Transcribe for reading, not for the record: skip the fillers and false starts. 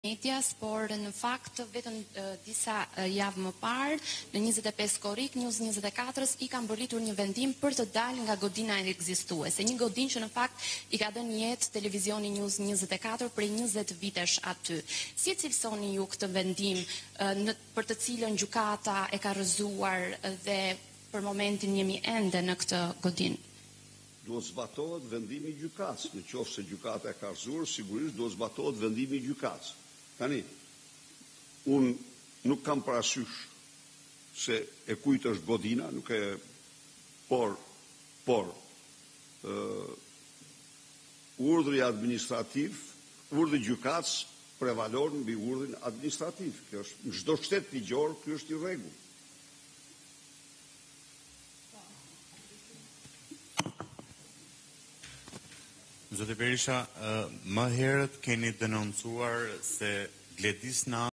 medias, por në fakt vetëm disa javë më parë, në 25 korrik, News24 i kanë bërritur një vendim për të dalë nga godina ekzistuese. Një godinë që në fakt i ka dhënë jetë televizioni News24 prej 20 vitesh aty. Si cilësoni ju këtë vendim për të cilën gjykata e ka rrëzuar dhe për momentin jemi ende në këtë godinë? Duhet zbatohet vendimi i gjykatës. Në qoftë se gjykata e ka rrëzuar, sigurisht duhet zbatohet vendimi i gjykatës. Tani, unë nuk kam parasysh se e kujt është godina, nuk e, por, urdhri administrativ, urdhri gjykatës prevalon mbi urdhrin administrativ. Kjo është në çdo shtet ligjor, ky është i rregull. Zotë Berisha, më herët keni denoncuar se Gledis